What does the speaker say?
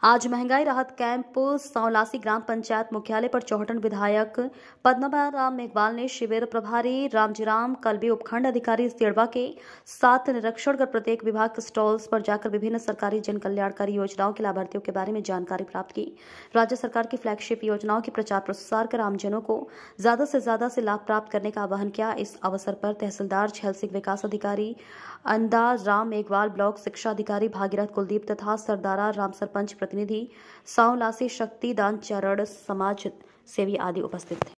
आज महंगाई राहत कैंप सौलासी ग्राम पंचायत मुख्यालय पर चौहटन विधायक पद्मनाराम मेघवाल ने शिविर प्रभारी रामजीराम कलबी उपखंड अधिकारी सियड़वा के साथ निरीक्षण कर प्रत्येक विभाग के स्टॉल्स पर जाकर विभिन्न सरकारी जन कल्याणकारी योजनाओं के लाभार्थियों के बारे में जानकारी प्राप्त की। राज्य सरकार की फ्लैगशिप योजनाओं के प्रचार प्रसार कर आमजनों को ज्यादा से लाभ प्राप्त करने का आह्वान किया। इस अवसर पर तहसीलदार झैल सिंह, विकास अधिकारी अंदाज राम मेघवाल, ब्लॉक शिक्षा अधिकारी भागीरथ कुलदीप तथा सरदारा राम सरपंच प्रतिनिधि सौलासी शक्तिदान चरण समाज सेवी आदि उपस्थित थे।